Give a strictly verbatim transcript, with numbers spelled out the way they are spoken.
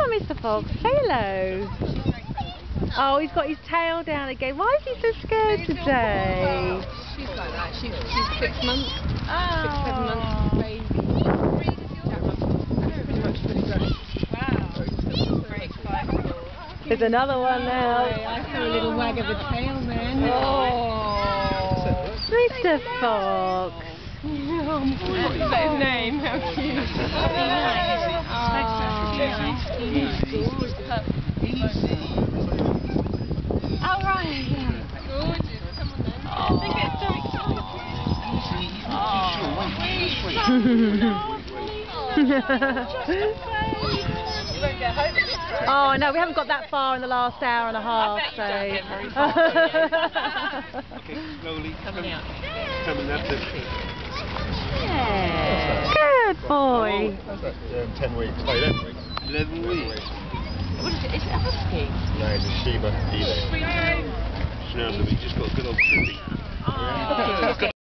on, Mister Fox. Say hello. Oh, he's got his tail down again. Why is he so scared today? She's like that. She's, she's six months. Oh. Six, seven months. Baby. Pretty much pretty grown. Wow. Very excitable. There's another one now. I saw a little wag of a tail then. Oh. Mister Fox. What is that his name? How cute. Oh, right. Gorgeous. Come on then. They get so excited. Oh, no, we haven't got that far in the last hour and a half, so... Okay, slowly. Coming out. Coming up to... Yeah. Good boy. What's that? Um, ten weeks. Oh, eleven weeks. Eleven weeks. What is it? Is it a husky? No, it's a Shiba Inu. She knows that we just got a good old puppy. Oh.